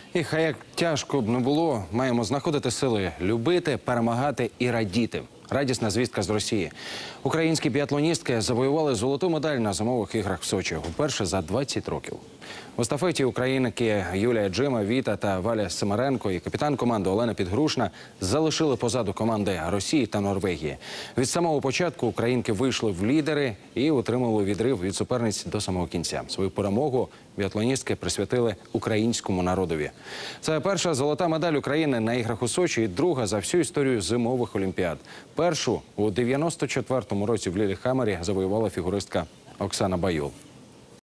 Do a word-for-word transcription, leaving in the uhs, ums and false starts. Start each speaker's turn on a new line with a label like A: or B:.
A: І хай як тяжко б не було, маємо знаходити сили любити, перемагати і радіти. Радісна звістка з Росії. Українські біатлоністки завоювали золоту медаль на зимових іграх в Сочі вперше за двадцять років. В естафеті українки Юлія Джима, Віта та Валя Семеренко і капітан команди Олена Підгрушна залишили позаду команди Росії та Норвегії. Від самого початку українки вийшли в лідери і отримали відрив від суперниць до самого кінця. Свою перемогу біатлоністки присвятили українському народові. Це перша золота медаль України на іграх у Сочі і друга за всю історію зимових олімпіад. Першу у дев'яносто четвертому році в Лілехаммері завоювала фігуристка Оксана Баюл.